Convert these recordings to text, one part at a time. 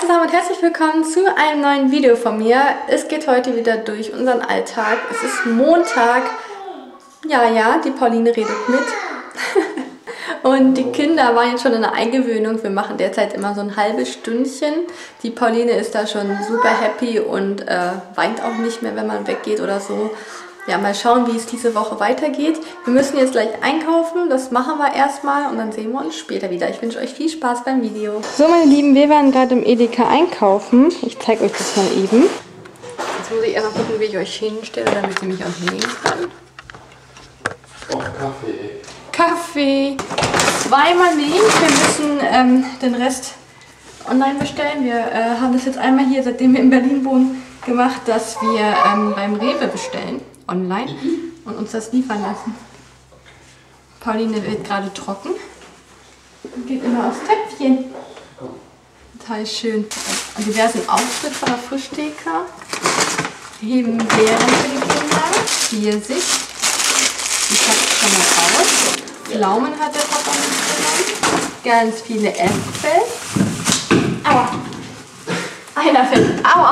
zusammen und herzlich willkommen zu einem neuen Video von mir. Es geht heute wieder durch unseren Alltag. Es ist Montag. Ja, die Pauline redet mit. Und die Kinder waren jetzt schon in der Eingewöhnung. Wir machen derzeit immer so ein halbes Stündchen. Die Pauline ist da schon super happy und weint auch nicht mehr, wenn man weggeht oder so. Ja, mal schauen, wie es diese Woche weitergeht. Wir müssen jetzt gleich einkaufen, das machen wir erstmal und dann sehen wir uns später wieder. Ich wünsche euch viel Spaß beim Video. So, meine Lieben, wir waren gerade im Edeka einkaufen. Ich zeige euch das mal eben. Jetzt muss ich erst mal gucken, wie ich euch hinstelle, damit ihr mich auch sehen kann. Oh, Kaffee. Kaffee. Zweimal nehmen. Wir müssen den Rest online bestellen. Wir haben das jetzt einmal hier, seitdem wir in Berlin wohnen, gemacht, dass wir beim Rewe bestellen. Online und uns das liefern lassen. Pauline wird gerade trocken und geht immer aufs Töpfchen. Total schön. Und diversen Aufschnitt von der Frischtheke. Himbeeren für die Kinder. Pfirsich. Die packt schon mal aus. Pflaumen hat der Papa mitgenommen. Ganz viele Äpfel. Aua. Einer fällt. Aua.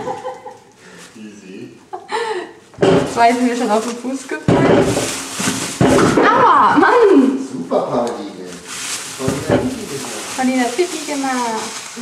Zwei sind mir schon auf den Fuß gefallen. Aua, Mann! Super, Pauline. Pauline hat Pipi gemacht.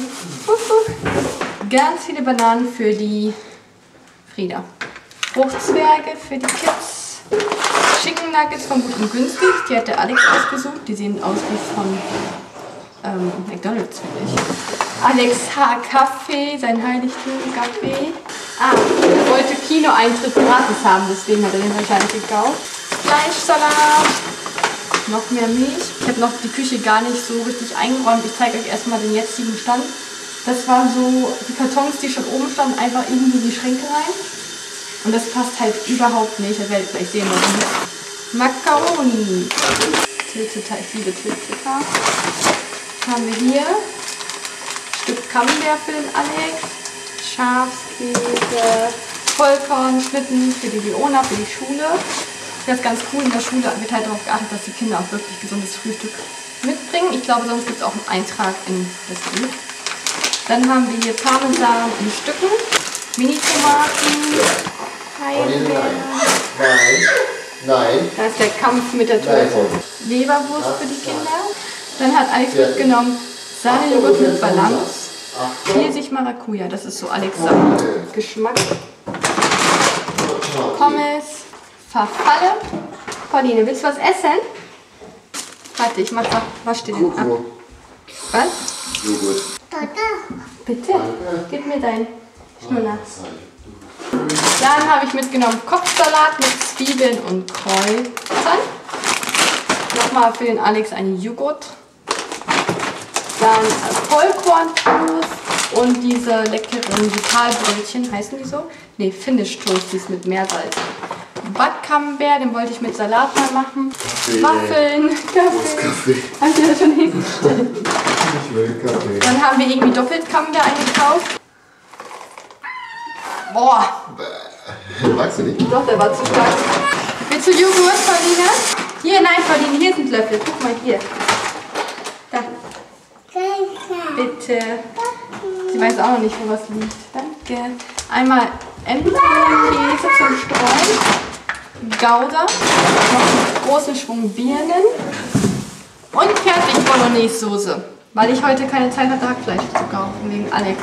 Ganz viele Bananen für die Frieda. Fruchtzwerge für die Kids. Chicken Nuggets von Gut und Günstig. Die hat der Alex ausgesucht. Die sehen aus wie von McDonald's, finde ich. Alex Kaffee, sein Heiligtum-Kaffee. Er wollte Kinoeintritt gratis haben, deswegen hat er den wahrscheinlich gekauft. Fleischsalat, noch mehr Milch. Ich habe noch die Küche gar nicht so richtig eingeräumt. Ich zeige euch erstmal den jetzigen Stand. Das waren so die Kartons, die schon oben standen, einfach irgendwie in die Schränke rein. Und das passt halt überhaupt nicht. Das werdet ihr gleich sehen, warum. Macaroni. Tilteta, ich liebe Tilteta. Was haben wir hier? Stück Camembert für den Alex. Schafskäse, Vollkornschnitten für die Leona, für die Schule. Das ist ganz cool, in der Schule wird halt darauf geachtet, dass die Kinder auch wirklich gesundes Frühstück mitbringen. Ich glaube, sonst gibt es auch einen Eintrag in das Buch. Dann haben wir hier Parmesan in Stücken, Mini-Tomaten, Nein. Da ist der Kampf mit der Toilette. Leberwurst für die Kinder. Dann hat Alex mitgenommen Sahnejoghurt mit Balance. Pfirsich Maracuja, das ist so Alex Geschmack. Pommes, Farfalle. Pauline, willst du was essen? Warte, ich mach doch. Was steht denn ab? Was? Joghurt. Bitte? Gib mir dein Schnuller. Dann habe ich mitgenommen Kopfsalat mit Zwiebeln und Kräutern. Nochmal für den Alex einen Joghurt. Dann Vollkorntoast und diese leckeren Vitalbrötchen, heißen die so? Ne, Finnish Toasties mit Meersalz. Backcamembert, den wollte ich mit Salat mal machen. Kaffee, Waffeln, Kaffee. Hab ich dir das schon hingestellt? Ich will Kaffee. Dann haben wir irgendwie doppelt Camembert eingekauft. Boah. Magst du nicht? Doch, der war zu stark. Willst du Joghurt, Pauline? Hier, nein, Pauline, hier sind Löffel. Guck mal, hier. Da. Bitte. Sie weiß auch noch nicht, wo was liegt. Danke. Einmal Enten-Käse zum Streuen. Gouda. Noch einen großen Schwung Birnen. Und fertig Bolognese-Soße. Weil ich heute keine Zeit hatte, Hackfleisch zu kaufen, wegen Alex.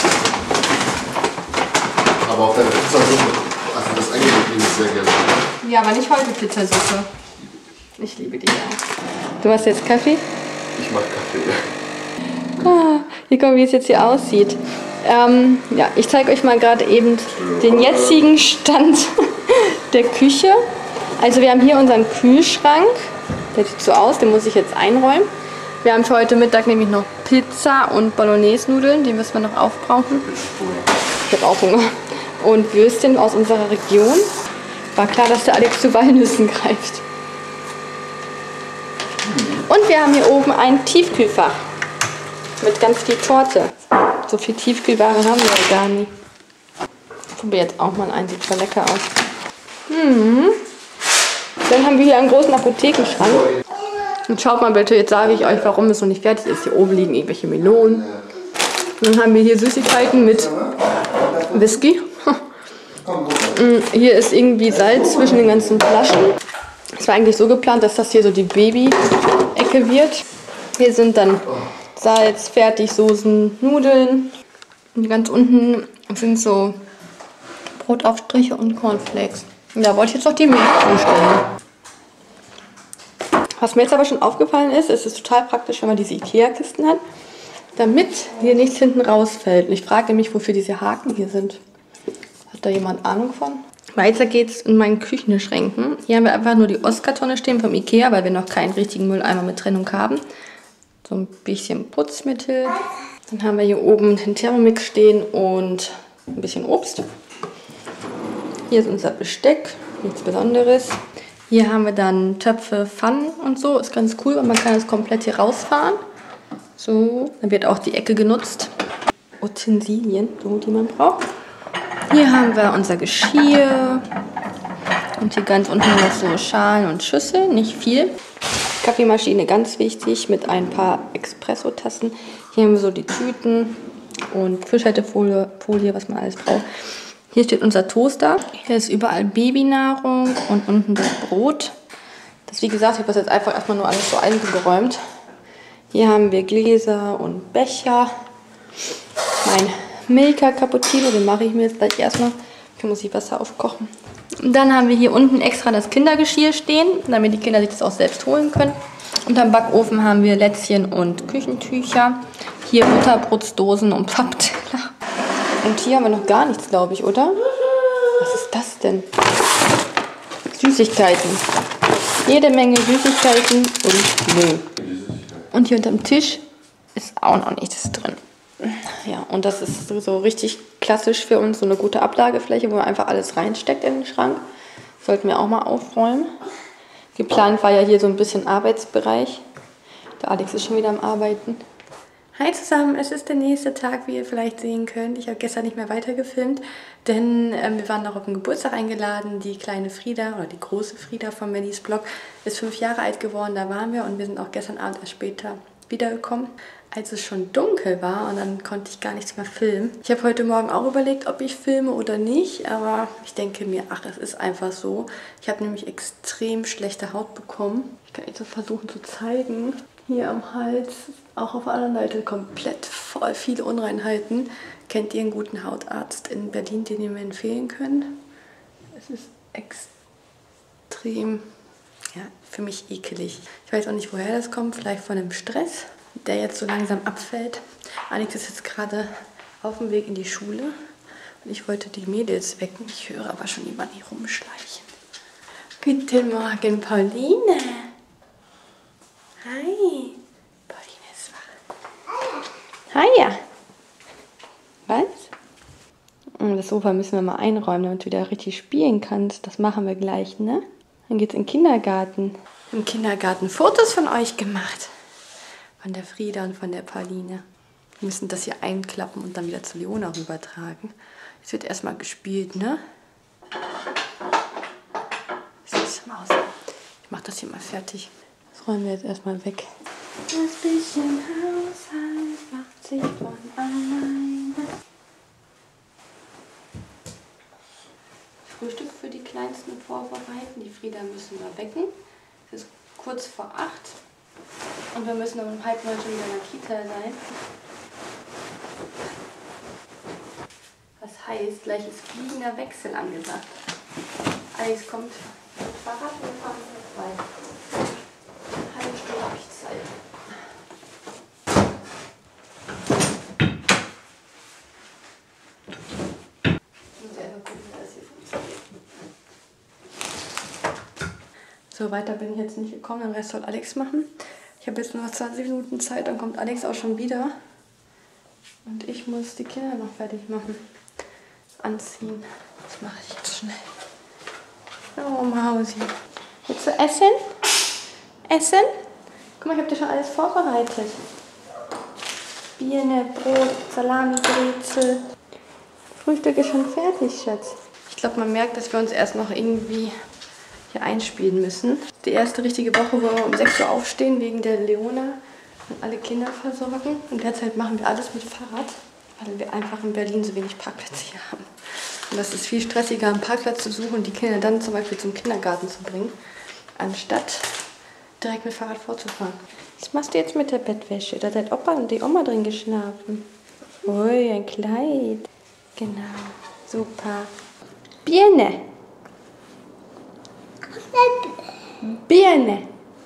Aber auf deine Pizzasuppe. Also das Eingelegte ist sehr gerne. Ja, aber nicht heute Pizzasuppe. Ich liebe dich auch. Du hast jetzt Kaffee? Ich mag Kaffee. Hier kommt, wie es jetzt hier aussieht. Ja, ich zeige euch mal gerade eben den jetzigen Stand der Küche. Also wir haben hier unseren Kühlschrank. Der sieht so aus, den muss ich jetzt einräumen. Wir haben für heute Mittag nämlich noch Pizza und Bolognese-Nudeln. Die müssen wir noch aufbrauchen. Ich habe auch Hunger. Und Würstchen aus unserer Region. War klar, dass der Alex zu Walnüssen greift. Und wir haben hier oben ein Tiefkühlfach. Mit ganz viel Torte. So viel Tiefkühlware haben wir ja gar nicht. Ich probiere jetzt auch mal einen, sieht voll lecker aus. Dann haben wir hier einen großen Apothekenschrank. Und schaut mal bitte, jetzt sage ich euch, warum es noch nicht fertig ist. Hier oben liegen irgendwelche Melonen. Dann haben wir hier Süßigkeiten mit Whisky. Hier ist irgendwie Salz zwischen den ganzen Flaschen. Es war eigentlich so geplant, dass das hier so die Baby-Ecke wird. Hier sind dann Salz, Fertigsoßen, Nudeln. Und ganz unten sind so Brotaufstriche und Cornflakes. Und da wollte ich jetzt noch die Milch zustellen. Was mir jetzt aber schon aufgefallen ist, es ist total praktisch, wenn man diese Ikea-Kisten hat, damit hier nichts hinten rausfällt. Und ich frage mich, wofür diese Haken hier sind. Hat da jemand Ahnung von? Weiter geht's in meinen Küchenschränken. Hier haben wir einfach nur die Ostkartonne stehen vom Ikea, weil wir noch keinen richtigen Mülleimer mit Trennung haben. So ein bisschen Putzmittel. Dann haben wir hier oben den Thermomix stehen und ein bisschen Obst. Hier ist unser Besteck, nichts Besonderes. Hier haben wir dann Töpfe, Pfannen und so. Ist ganz cool, weil man kann das komplett hier rausfahren. So, dann wird auch die Ecke genutzt. Utensilien, so die man braucht. Hier haben wir unser Geschirr. Und hier ganz unten noch so Schalen und Schüsseln, nicht viel. Kaffeemaschine, ganz wichtig, mit ein paar Espresso-Tassen. Hier haben wir so die Tüten und Frischhaltefolie, was man alles braucht. Hier steht unser Toaster. Hier ist überall Babynahrung und unten das Brot. Das, wie gesagt, ich habe das jetzt einfach erstmal nur alles so eingeräumt. Hier haben wir Gläser und Becher. Mein Milka Cappuccino, den mache ich mir jetzt gleich erstmal. Hier muss ich Wasser aufkochen. Und dann haben wir hier unten extra das Kindergeschirr stehen, damit die Kinder sich das auch selbst holen können. Unterm Backofen haben wir Lätzchen und Küchentücher. Hier Butterbrotsdosen und Pappteller. Und hier haben wir noch gar nichts, glaube ich, oder? Was ist das denn? Süßigkeiten. Jede Menge Süßigkeiten und Müll. Und hier unterm Tisch ist auch noch nichts drin. Ja, und das ist so richtig klassisch für uns, so eine gute Ablagefläche, wo man einfach alles reinsteckt in den Schrank. Sollten wir auch mal aufräumen. Geplant war ja hier so ein bisschen Arbeitsbereich. Der Alex ist schon wieder am Arbeiten. Hi zusammen, es ist der nächste Tag, wie ihr vielleicht sehen könnt. Ich habe gestern nicht mehr weitergefilmt, denn wir waren noch auf den Geburtstag eingeladen. Die kleine Frieda, oder die große Frieda von Mellys Blog, ist 5 Jahre alt geworden. Da waren wir und wir sind auch gestern Abend erst später wiedergekommen, als es schon dunkel war, und dann konnte ich gar nichts mehr filmen. Ich habe heute Morgen auch überlegt, ob ich filme oder nicht, aber ich denke mir, ach, es ist einfach so. Ich habe nämlich extrem schlechte Haut bekommen. Ich kann jetzt so versuchen zu zeigen. Hier am Hals, auch auf der anderen Seite, komplett voll viele Unreinheiten. Kennt ihr einen guten Hautarzt in Berlin, den ihr mir empfehlen könnt? Es ist extrem, ja, für mich ekelig. Ich weiß auch nicht, woher das kommt. Vielleicht von dem Stress, der jetzt so langsam abfällt. Alex ist jetzt gerade auf dem Weg in die Schule. Und ich wollte die Mädels wecken. Ich höre aber schon jemanden hier rumschleichen. Guten Morgen, Pauline. Hi. Pauline ist wach. Hi. Was? Das Sofa müssen wir mal einräumen, damit du wieder richtig spielen kannst. Das machen wir gleich, ne? Dann geht's in den Kindergarten. Im Kindergarten Fotos von euch gemacht. Von der Frieda und von der Pauline. Wir müssen das hier einklappen und dann wieder zu Leona rübertragen. Jetzt wird erstmal gespielt, ne? Süße Maus. Ich mach das hier mal fertig. Das räumen wir jetzt erstmal weg. Das bisschen Haushalt macht sich von alleine. Frühstück für die Kleinsten vorbereiten. Die Frieda müssen wir wecken. Es ist kurz vor 8. Und wir müssen um 8:30 schon wieder in der Kita sein. Was heißt, gleich ist fliegender Wechsel angesagt. Alex kommt mit Fahrrad und wir fahren mit weiter. Eine halbe Stunde habe ich Zeit. Ich muss einfach gucken, wie das hier funktioniert. So, weiter bin ich jetzt nicht gekommen, den Rest soll Alex machen. Ich habe jetzt nur noch 20 Minuten Zeit, dann kommt Alex auch schon wieder. Und ich muss die Kinder noch fertig machen. Anziehen. Das mache ich jetzt schnell. Oh, Mausi. Willst du essen? Essen? Guck mal, ich habe dir schon alles vorbereitet. Birne, Brot, Salami, Brezel. Frühstück ist schon fertig, Schatz. Ich glaube, man merkt, dass wir uns erst noch irgendwie hier einspielen müssen. Die erste richtige Woche, wo wir um 6 Uhr aufstehen wegen der Leona. und alle Kinder versorgen. Und derzeit machen wir alles mit Fahrrad, weil wir einfach in Berlin so wenig Parkplätze hier haben. Und das ist viel stressiger, einen Parkplatz zu suchen und die Kinder dann zum Beispiel zum Kindergarten zu bringen, anstatt direkt mit Fahrrad vorzufahren. Was machst du jetzt mit der Bettwäsche? Da hat Opa und die Oma drin geschlafen. Ui, ein Kleid. Genau, super. Birne. Birne.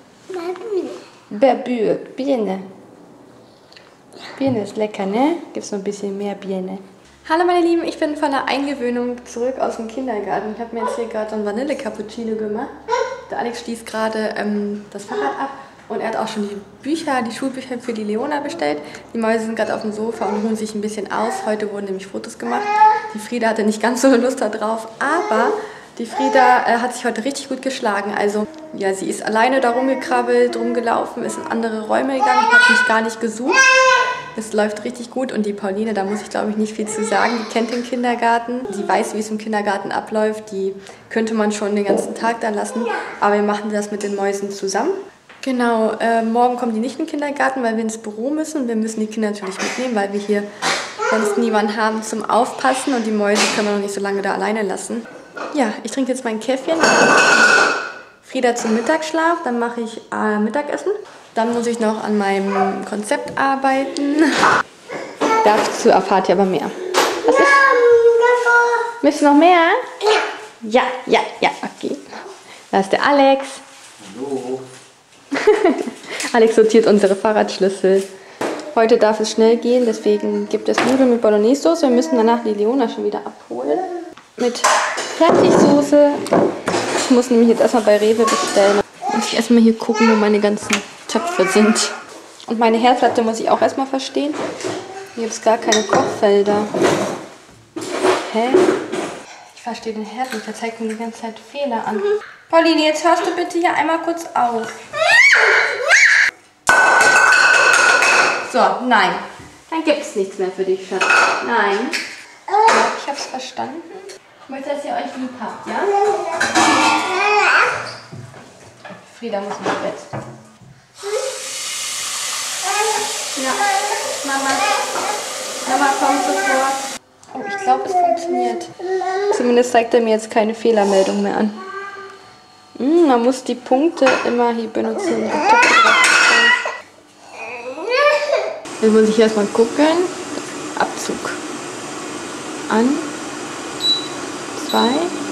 Babür. Birne. Birne ist lecker, ne? Gibt's noch ein bisschen mehr Birne. Hallo meine Lieben, ich bin von der Eingewöhnung zurück aus dem Kindergarten. Ich habe mir jetzt hier gerade so ein Vanille-Cappuccino gemacht. Der Alex schließt gerade das Fahrrad ab und er hat auch schon die Schulbücher für die Leona bestellt. Die Mäuse sind gerade auf dem Sofa und ruhen sich ein bisschen aus. Heute wurden nämlich Fotos gemacht. Die Frieda hatte nicht ganz so eine Lust darauf, aber die Frieda hat sich heute richtig gut geschlagen. Also ja, sie ist alleine da rumgekrabbelt, rumgelaufen, ist in andere Räume gegangen, hat mich gar nicht gesucht. Es läuft richtig gut und die Pauline, da muss ich glaube ich nicht viel zu sagen, die kennt den Kindergarten, die weiß, wie es im Kindergarten abläuft, die könnte man schon den ganzen Tag da lassen, aber wir machen das mit den Mäusen zusammen. Genau, morgen kommen die nicht in den Kindergarten, weil wir ins Büro müssen und wir müssen die Kinder natürlich mitnehmen, weil wir hier sonst niemanden haben zum Aufpassen und die Mäuse können wir noch nicht so lange da alleine lassen. Ja, ich trinke jetzt mein Käffchen, Frieda zum Mittagsschlaf, dann mache ich Mittagessen. Dann muss ich noch an meinem Konzept arbeiten. Dazu erfahrt ihr aber mehr. Was ist? Möchtest du noch mehr? Ja, okay. Da ist der Alex. Hallo. Alex sortiert unsere Fahrradschlüssel. Heute darf es schnell gehen, deswegen gibt es Nudeln mit Bolognese-Soße. Wir müssen danach die Leona schon wieder abholen. Mit Fertigsoße. Ich muss nämlich jetzt erstmal bei Rewe bestellen. Muss ich erstmal hier gucken, wo meine ganzen Töpfe sind. Und meine Herdplatte muss ich auch erstmal verstehen. Hier gibt es gar keine Kochfelder. Hä? Ich verstehe den Herd nicht. Der zeigt mir die ganze Zeit Fehler an. Pauline, jetzt hörst du bitte hier einmal kurz auf. So, nein. Dann gibt es nichts mehr für dich, Schatz. Nein. Ich hab's verstanden. Ich möchte, dass ihr euch lieb habt, ja? Frieda muss ins Bett. Ja, Mama kommt sofort. Oh, ich glaube, es funktioniert. Zumindest zeigt er mir jetzt keine Fehlermeldung mehr an. Man muss die Punkte immer hier benutzen. Jetzt muss ich erstmal gucken. Abzug. An. 2.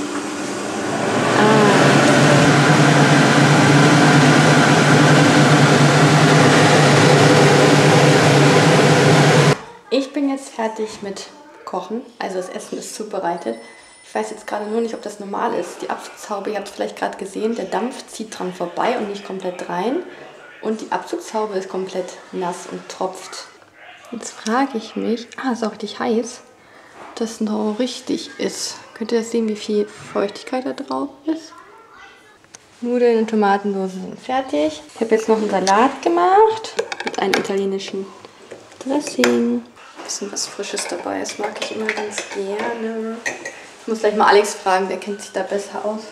Ich bin jetzt fertig mit Kochen, also das Essen ist zubereitet. Ich weiß jetzt gerade nur nicht, ob das normal ist. Die Abzugshaube, ihr habt es vielleicht gerade gesehen, der Dampf zieht dran vorbei und nicht komplett rein. Und die Abzugshaube ist komplett nass und tropft. Jetzt frage ich mich, ist auch richtig heiß, ob das noch richtig ist. Könnt ihr das sehen, wie viel Feuchtigkeit da drauf ist? Nudeln und Tomatensoße sind fertig. Ich habe jetzt noch einen Salat gemacht mit einem italienischen Dressing. Ein bisschen was Frisches dabei, das mag ich immer ganz gerne. Ich muss gleich mal Alex fragen, der kennt sich da besser aus.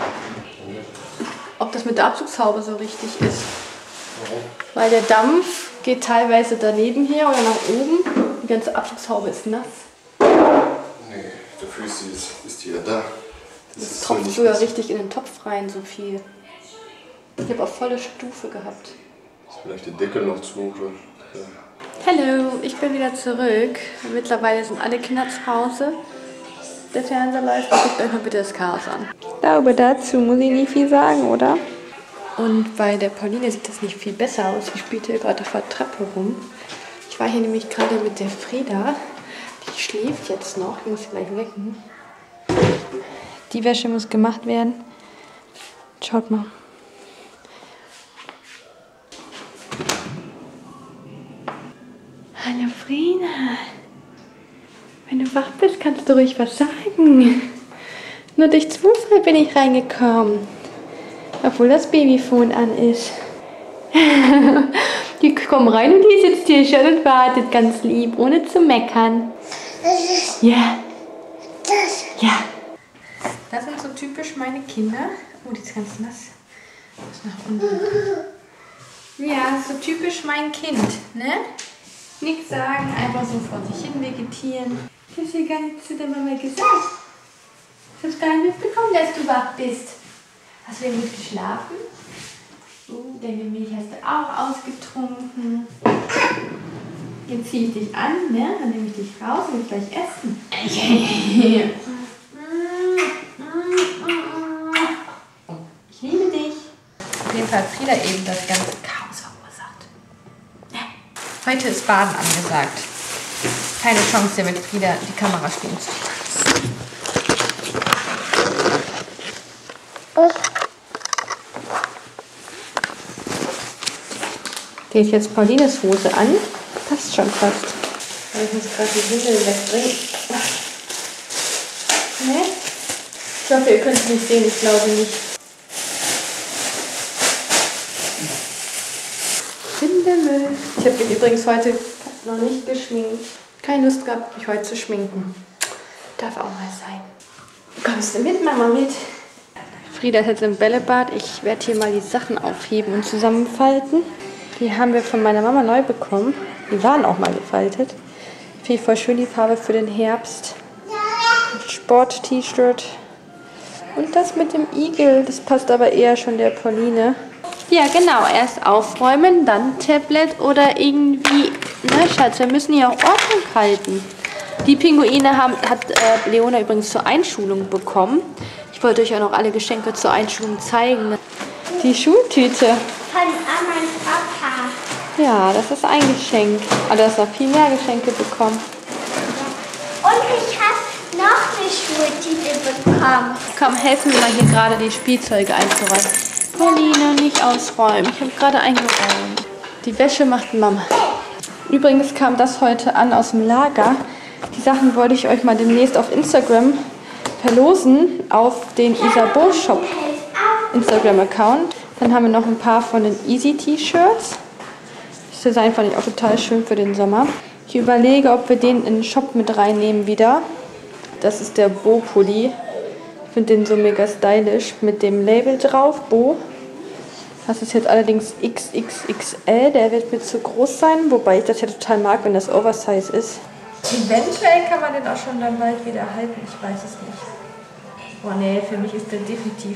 Ob das mit der Abzugshaube so richtig ist. Weil der Dampf geht teilweise daneben hier oder nach oben. Die ganze Abzugshaube ist nass. Nee, dafür ist die ja da. Das tropft sogar richtig in den Topf rein, so viel. Ich habe auch volle Stufe gehabt. Ist vielleicht der Deckel noch zu? Oder? Ja. Hallo, ich bin wieder zurück. Mittlerweile sind alle Kinder zu Hause. Der Fernseher läuft. Guckt euch mal bitte das Chaos an. Ich glaube, dazu muss ich nicht viel sagen, oder? Und bei der Pauline sieht das nicht viel besser aus. Sie spielt hier gerade auf der Treppe rum. Ich war hier nämlich gerade mit der Frieda. Die schläft jetzt noch. Ich muss sie gleich wecken. Die Wäsche muss gemacht werden. Schaut mal. Hallo Frieda. Wenn du wach bist, kannst du ruhig was sagen. Nur durch Zufall bin ich reingekommen. Obwohl das Babyphone an ist. Die kommen rein und die sitzt hier schon und wartet ganz lieb, ohne zu meckern. Ja. Ja. Das sind so typisch meine Kinder. Oh, die ist ganz nass. Das ist nach unten. Ja, so typisch mein Kind, ne? Nichts sagen, einfach so vor sich hin vegetieren. Ich hab's ja gar nicht zu der Mama gesagt. Ich hab's gar nicht mitbekommen, dass du wach bist. Hast du denn gut geschlafen? Deine Milch hast du auch ausgetrunken. Jetzt ziehe ich dich an, ne? Dann nehme ich dich raus und gleich essen. Ich liebe dich. Auf jeden Fall hat Frieda eben das ganze Chaos verursacht. Heute ist Baden angesagt. Keine Chance, hier mit Frieda die Kamera stehen zu lassen. Geht jetzt Paulines Hose an. Passt schon fast. Ich muss gerade die Windel wegbringen. Ne? Ich hoffe, ihr könnt es nicht sehen. Ich glaube nicht. Windelmüll. Ich habe mich übrigens heute noch nicht geschminkt. Keine Lust gehabt, mich heute zu schminken. Darf auch mal sein. Kommst du mit, Mama, mit? Frieda ist jetzt im Bällebad. Ich werde hier mal die Sachen aufheben und zusammenfalten. Die haben wir von meiner Mama neu bekommen. Die waren auch mal gefaltet. Finde ich voll schön, die Farbe für den Herbst. Sport-T-Shirt. Und das mit dem Igel, das passt aber eher schon der Pauline. Ja, genau. Erst aufräumen, dann Tablet oder irgendwie... Ne, Schatz, wir müssen hier auch Ordnung halten. Die Pinguine hat Leona übrigens zur Einschulung bekommen. Ich wollte euch auch noch alle Geschenke zur Einschulung zeigen. Die Schultüte. Von meinem Papa. Ja, das ist ein Geschenk. Aber du hast noch viel mehr Geschenke bekommen. Und ich habe noch eine Schultüte bekommen. Komm, helfen wir mal hier gerade die Spielzeuge einzuräumen. Pauline, nicht ausräumen. Ich habe gerade eingeräumt. Die Wäsche macht Mama. Übrigens kam das heute an aus dem Lager. Die Sachen wollte ich euch mal demnächst auf Instagram verlosen. Auf den Isabeau Shop Instagram-Account. Dann haben wir noch ein paar von den Easy T-Shirts. Das Design fand ich auch total schön für den Sommer. Ich überlege, ob wir den in den Shop mit reinnehmen wieder. Das ist der Bo-Pulli. Ich finde den so mega stylisch mit dem Label drauf, Bo. Das ist jetzt allerdings XXXL. Der wird mir zu groß sein, wobei ich das ja total mag, wenn das Oversize ist. Eventuell kann man den auch schon dann bald wieder halten. Ich weiß es nicht. Boah, nee, für mich ist der definitiv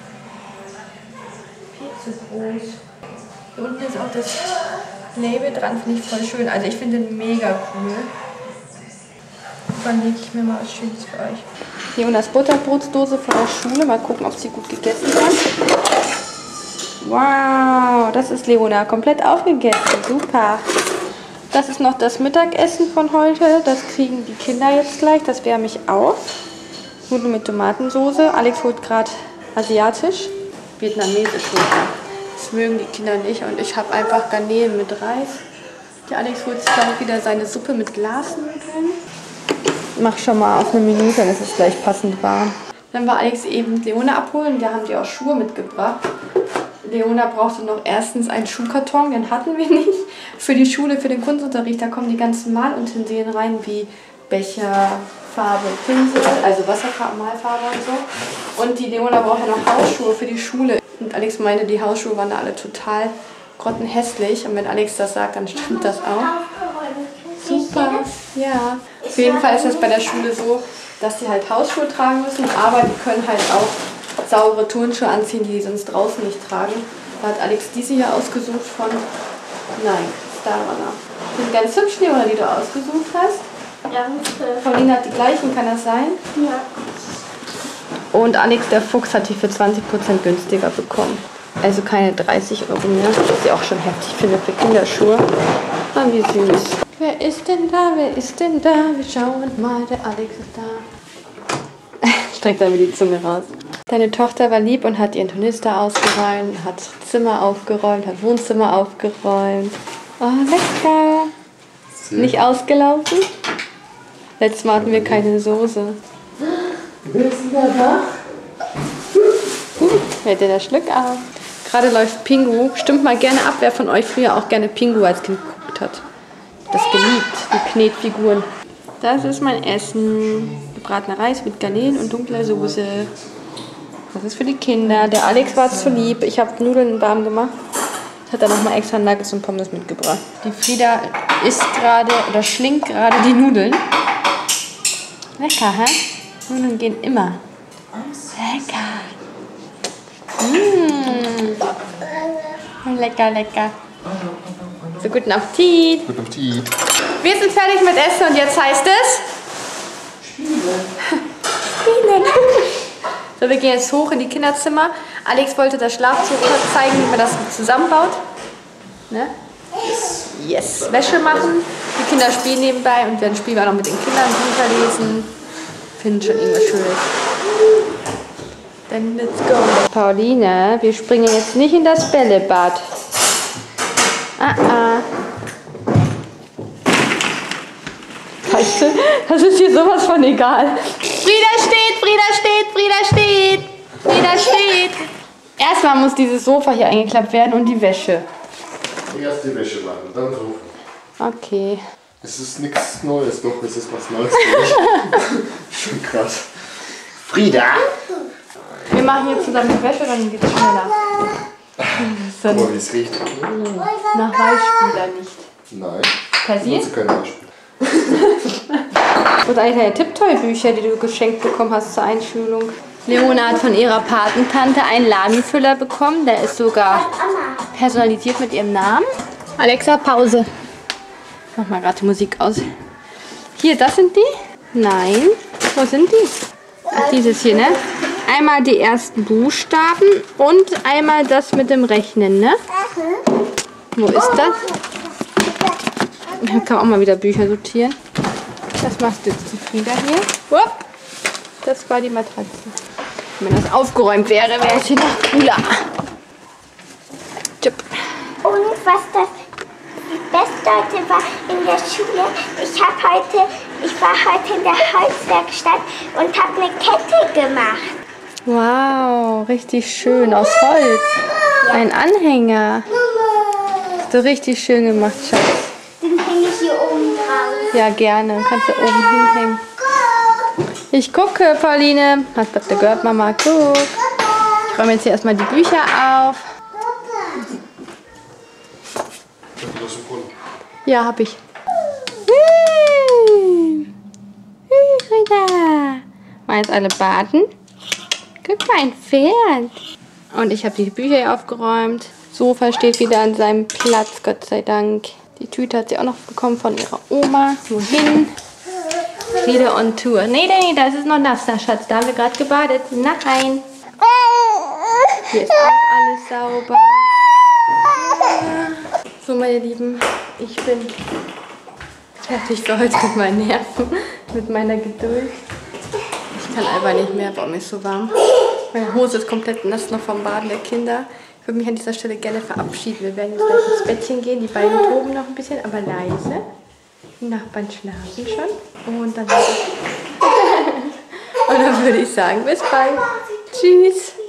viel zu groß. Hier unten ist auch das Label dran, finde ich voll schön. Also ich finde den mega cool. Dann lege ich mir mal was Schönes für euch. Leonas Butterbrotsdose von der Schule. Mal gucken, ob sie gut gegessen hat. Wow, das ist Leona komplett aufgegessen. Super. Das ist noch das Mittagessen von heute. Das kriegen die Kinder jetzt gleich. Das wärme ich auf. Nudeln mit Tomatensoße. Alex holt gerade asiatisch. Vietnamesisch. Das mögen die Kinder nicht. Und ich habe einfach Garnelen mit Reis. Der Alex holt sich gleich wieder seine Suppe mit Glasnudeln. Mach schon mal auf eine Minute, dann ist es gleich passend warm. Dann war Alex eben Leona abholen. Da haben die auch Schuhe mitgebracht. Leona brauchte noch erstens einen Schuhkarton, den hatten wir nicht. Für die Schule, für den Kunstunterricht, da kommen die ganzen Malutensilien rein, wie Becher, Farbe, Pinsel, also Wasserfarbe, Malfarbe und so. Und die Leona braucht ja noch Hausschuhe für die Schule. Und Alex meinte, die Hausschuhe waren da alle total grottenhässlich. Und wenn Alex das sagt, dann stimmt das auch. Super, ja. Auf jeden Fall ist es bei der Schule so, dass sie halt Hausschuhe tragen müssen, aber die können halt auch saubere Turnschuhe anziehen, die sonst draußen nicht tragen. Da hat Alex diese hier ausgesucht von, nein, Starrunner. Die sind ganz hübsch, Leona, die du ausgesucht hast. Ja, Pauline hat die gleichen, kann das sein? ja. Und Alex, der Fuchs, hat die für 20% günstiger bekommen. Also keine 30 Euro mehr. Das ist ja auch schon heftig, finde für Kinderschuhe. Ah, wie süß. Wer ist denn da? Wer ist denn da? Wir schauen mal, der Alex ist da. Streckt er mir die Zunge raus. Deine Tochter war lieb und hat ihren Tornister ausgeräumt, hat Zimmer aufgeräumt, hat Wohnzimmer aufgeräumt. Oh, lecker. Nicht ausgelaufen? Letztes Mal hatten wir keine Soße. Wer ist denn da? Hält der Schluck auf. Gerade läuft Pingu. Stimmt mal gerne ab, wer von euch früher auch gerne Pingu als Kind geguckt hat. Das geliebt, die Knetfiguren. Das ist mein Essen. Gebratener Reis mit Garnelen und dunkler Soße. Das ist für die Kinder. Der Alex war zu lieb. Ich habe Nudeln warm gemacht. Hat er nochmal extra Nuggets und Pommes mitgebracht. Die Frieda isst gerade oder schlingt gerade die Nudeln. Lecker, hä? Nudeln gehen immer. Lecker. Lecker, lecker. So, guten Appetit. Guten Appetit. Wir sind fertig mit Essen und jetzt heißt es... Spielen. So, wir gehen jetzt hoch in die Kinderzimmer. Alex wollte das Schlafzimmer zeigen, wie man das zusammenbaut. Ne? Yes. Wäsche machen. Die Kinder spielen nebenbei und dann spielen wir auch noch mit den Kindern, Bücher lesen. Finden schon irgendwas Schönes. Dann let's go. Pauline, wir springen jetzt nicht in das Bällebad. Weißt du, das ist hier sowas von egal. Frieda steht, Frieda steht, Frieda steht. Frieda steht. Erstmal muss dieses Sofa hier eingeklappt werden und die Wäsche. Erst die Wäsche machen, dann so. Okay. Es ist nichts Neues, doch, es ist was Neues. Schon krass. Frieda! Wir machen jetzt zusammen die Wäsche, dann geht es schneller. Guck mal, wie es riecht. Nach Weichspüler nicht. Nein. Persil? Ich kein Beispiel. Und eigentlich deine Tipptoy-Bücher, die du geschenkt bekommen hast zur Einschulung. Leona hat von ihrer Patentante einen Lami-Füller bekommen. Der ist sogar personalisiert mit ihrem Namen. Alexa, Pause. Mach mal gerade die Musik aus. Hier, das sind die? Nein. Wo sind die? Ach, dieses hier, ne? Einmal die ersten Buchstaben und einmal das mit dem Rechnen, ne? Wo ist das? Ich kann auch mal wieder Bücher sortieren. Das machst du jetzt, die Frieda hier. Upp. Das war die Matratze. Wenn das aufgeräumt wäre, wäre es hier noch cooler. Tipp. Und was das Beste heute war in der Schule, ich war heute in der Holzwerkstatt und habe eine Kette gemacht. Wow, richtig schön. Aus Holz. Ein Anhänger. Hast du richtig schön gemacht, Schatz. Den hänge ich hier oben drauf. Ja, gerne. Kannst du oben hinhängen. Ich gucke, Pauline. Hast du gehört, Mama? Guck. Ich räume jetzt hier erstmal die Bücher auf. Ja, hab ich. Frieda. Mal jetzt alle baden. Guck mal, ein Pferd. Und ich habe die Bücher hier aufgeräumt. Sofa steht wieder an seinem Platz, Gott sei Dank. Die Tüte hat sie auch noch bekommen von ihrer Oma. Wohin? Wieder on Tour. Nee, das ist noch nass, Schatz. Da haben wir gerade gebadet. Nein. Hier ist auch alles sauber. So, meine Lieben, ich bin fertig für heute mit meinen Nerven, mit meiner Geduld. Ich kann einfach nicht mehr, aber mir ist so warm. Meine Hose ist komplett nass noch vom Baden der Kinder. Ich würde mich an dieser Stelle gerne verabschieden. Wir werden jetzt gleich ins Bettchen gehen. Die beiden toben noch ein bisschen, aber leise. Die Nachbarn schlafen schon. Und dann würde ich sagen, bis bald. Tschüss.